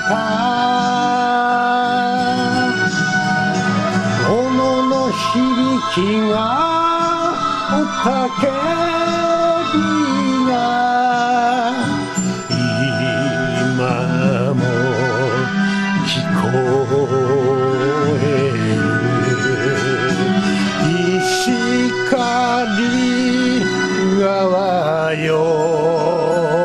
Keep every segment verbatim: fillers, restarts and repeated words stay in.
た斧の響きがおたけびが今も聞こえる石狩川よ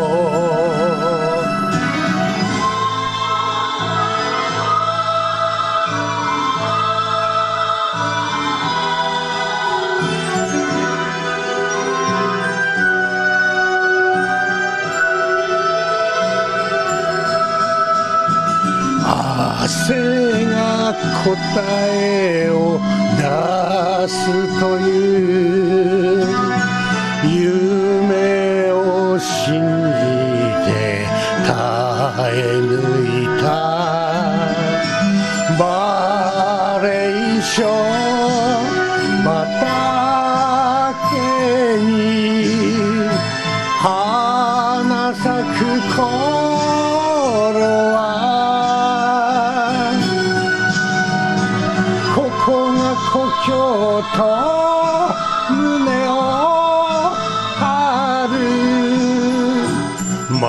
汗が答えを出すという夢を信じて耐え抜いたバレーション畑に花咲く頃は故郷と胸を張る孫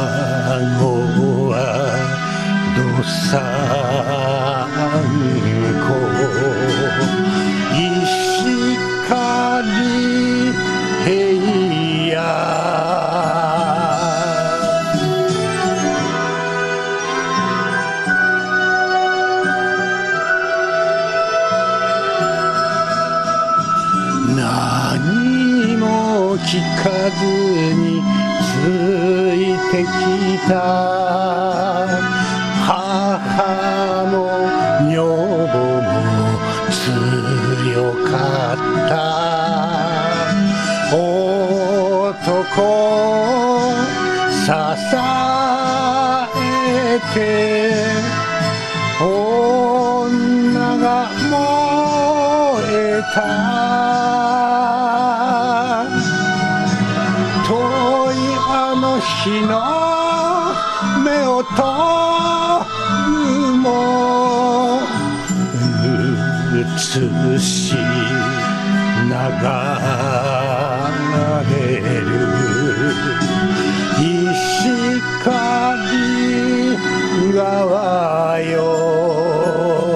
はどさんこ石狩平野何も聞かずについてきた母も女房も強かった男支えて女が燃えた遠いあの日の目音も映し流れる石狩川よ